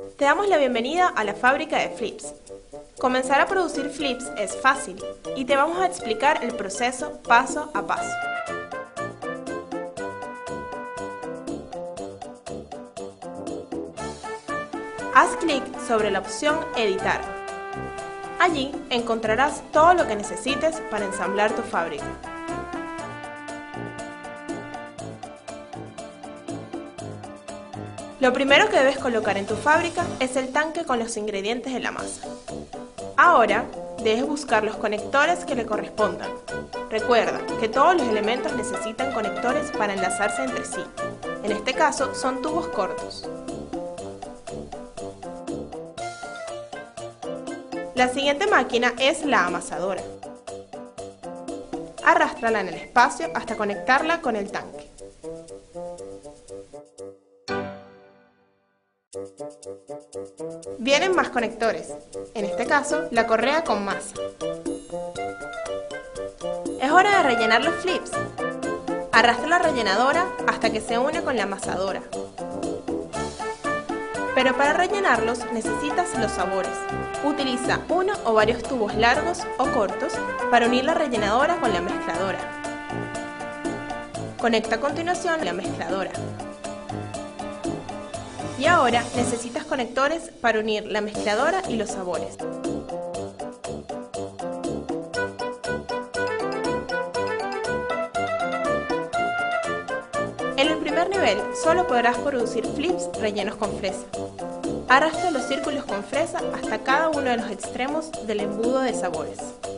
Te damos la bienvenida a la fábrica de flips. Comenzar a producir flips es fácil y te vamos a explicar el proceso paso a paso. Haz clic sobre la opción Editar. Allí encontrarás todo lo que necesites para ensamblar tu fábrica. Lo primero que debes colocar en tu fábrica es el tanque con los ingredientes de la masa. Ahora, debes buscar los conectores que le correspondan. Recuerda que todos los elementos necesitan conectores para enlazarse entre sí. En este caso, son tubos cortos. La siguiente máquina es la amasadora. Arrástrala en el espacio hasta conectarla con el tanque. Vienen más conectores, en este caso la correa con masa. Es hora de rellenar los flips. Arrastra la rellenadora hasta que se une con la amasadora. Pero para rellenarlos necesitas los sabores. Utiliza uno o varios tubos largos o cortos para unir la rellenadora con la mezcladora. Conecta a continuación la mezcladora. Y ahora necesitas conectores para unir la mezcladora y los sabores. En el primer nivel solo podrás producir flips rellenos con fresa. Arrastra los círculos con fresa hasta cada uno de los extremos del embudo de sabores.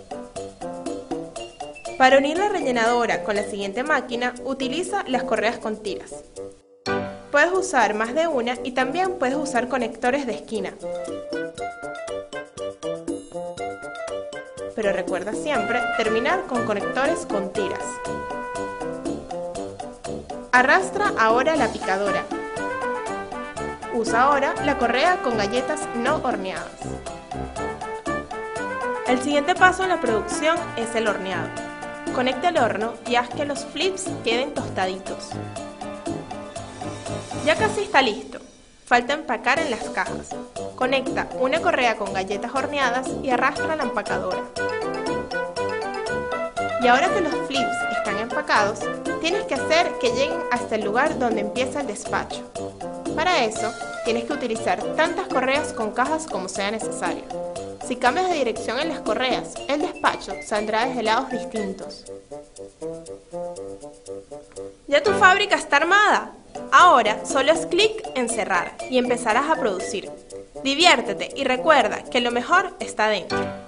Para unir la rellenadora con la siguiente máquina, utiliza las correas con tiras. Puedes usar más de una y también puedes usar conectores de esquina. Pero recuerda siempre terminar con conectores con tiras. Arrastra ahora la picadora. Usa ahora la correa con galletas no horneadas. El siguiente paso en la producción es el horneado. Conecta el horno y haz que los flips queden tostaditos. Ya casi está listo. Falta empacar en las cajas. Conecta una correa con galletas horneadas y arrastra la empacadora. Y ahora que los flips están empacados, tienes que hacer que lleguen hasta el lugar donde empieza el despacho. Para eso, tienes que utilizar tantas correas con cajas como sea necesario. Si cambias de dirección en las correas, el despacho saldrá desde lados distintos. ¿Ya tu fábrica está armada? Ahora solo es clic en cerrar y empezarás a producir. Diviértete y recuerda que lo mejor está dentro.